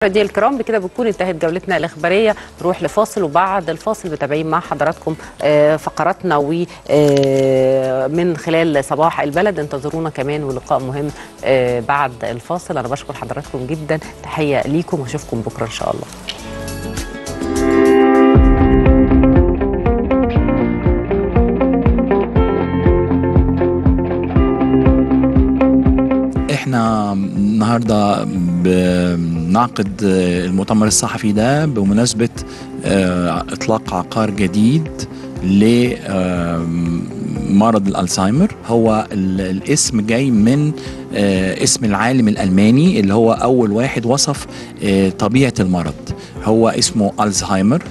مشاهدينا الكرام، بكده بتكون انتهت جولتنا الإخبارية. نروح لفاصل، وبعد الفاصل متابعين مع حضراتكم فقراتنا ومن خلال صباح البلد. انتظرونا كمان ولقاء مهم بعد الفاصل. أنا بشكر حضراتكم جدا، تحية ليكم واشوفكم بكرة إن شاء الله. احنا النهارده بنعقد المؤتمر الصحفي ده بمناسبة اطلاق عقار جديد لمرض الألزهايمر. هو الاسم جاي من اسم العالم الألماني اللي هو أول واحد وصف طبيعة المرض، هو اسمه ألزهايمر.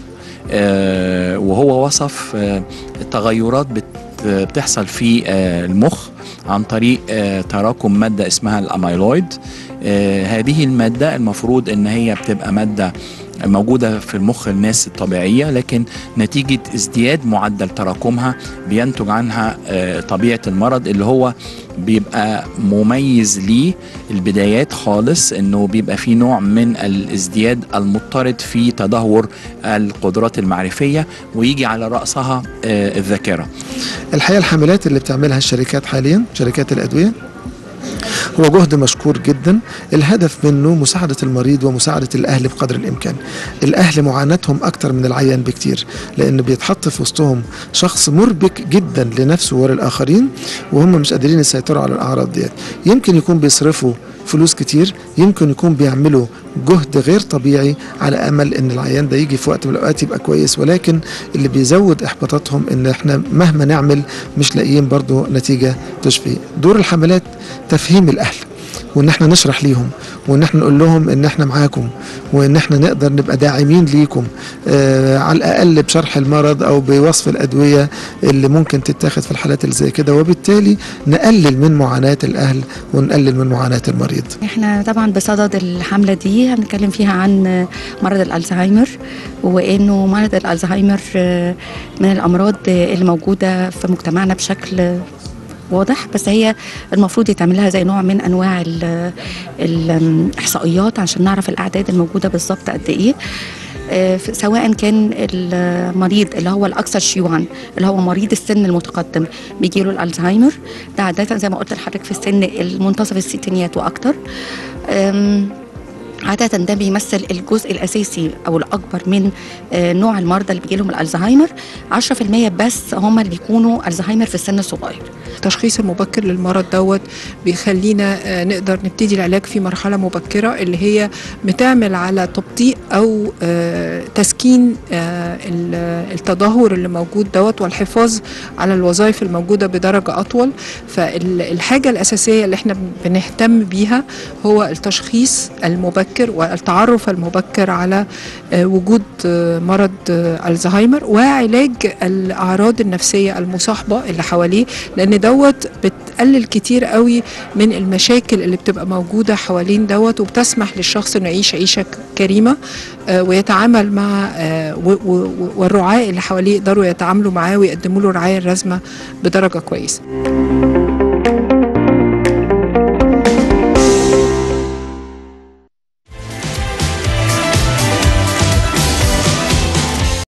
وهو وصف تغيرات بتحصل في المخ عن طريق تراكم مادة اسمها الأميلويد. هذه المادة المفروض ان هي بتبقى مادة موجودة في المخ الناس الطبيعية، لكن نتيجة ازدياد معدل تراكمها بينتج عنها طبيعة المرض اللي هو بيبقى مميز ليه البدايات خالص، انه بيبقى في نوع من الازدياد المضطرد في تدهور القدرات المعرفية، ويجي على رأسها الذاكرة. الحقيقة الحملات اللي بتعملها الشركات حاليا، شركات الأدوية، هو جهد مشكور جدا. الهدف منه مساعدة المريض ومساعدة الأهل بقدر الإمكان. الأهل معاناتهم أكتر من العيان بكتير، لأن بيتحط في وسطهم شخص مربك جدا لنفسه وللآخرين، وهم مش قادرين يسيطروا على الأعراض ديت. يمكن يكون بيصرفوا فلوس كتير، يمكن يكون بيعملوا جهد غير طبيعي على امل ان العيان ده يجي في وقت من الاوقات يبقى كويس، ولكن اللي بيزود احباطاتهم ان احنا مهما نعمل مش لاقيين برضو نتيجه تشفي. دور الحملات تفهيم الاهل، وان احنا نشرح ليهم، وان احنا نقول لهم ان احنا معاكم، وان احنا نقدر نبقى داعمين ليكم على الاقل بشرح المرض او بوصف الادويه اللي ممكن تتاخد في الحالات اللي زي كده، وبالتالي نقلل من معاناه الاهل ونقلل من معاناه المريض. احنا طبعا بصدد الحمله دي هنتكلم فيها عن مرض الألزهايمر، وانه مرض الألزهايمر من الامراض اللي موجوده في مجتمعنا بشكل واضح، بس هي المفروض يتعمل لها زي نوع من انواع الاحصائيات عشان نعرف الاعداد الموجوده بالظبط قد ايه. سواء كان المريض اللي هو الاكثر شيوعا اللي هو مريض السن المتقدم بيجيله الألزهايمر، ده عاده زي ما قلت لحضرتك في السن المنتصف الستينيات واكتر. عادة ده بيمثل الجزء الأساسي أو الأكبر من نوع المرضى اللي بيجيلهم الألزهايمر. 10% بس هم اللي بيكونوا ألزهايمر في السن الصغير. التشخيص المبكر للمرض دوت بيخلينا نقدر نبتدي العلاج في مرحلة مبكرة، اللي هي بتعمل على تبطيء أو تسكين التدهور اللي موجود دوت، والحفاظ على الوظائف الموجودة بدرجة أطول. فالحاجة الأساسية اللي احنا بنهتم بيها هو التشخيص المبكر والتعرف المبكر على وجود مرض الزهايمر، وعلاج الأعراض النفسية المصاحبة اللي حواليه، لأن دوت بتقلل كتير قوي من المشاكل اللي بتبقى موجودة حوالين دوت، وبتسمح للشخص إنه يعيش عيشة كريمة ويتعامل مع والرعاة اللي حواليه يقدروا يتعاملوا معاه ويقدموا له الرعاية اللازمة بدرجة كويسة.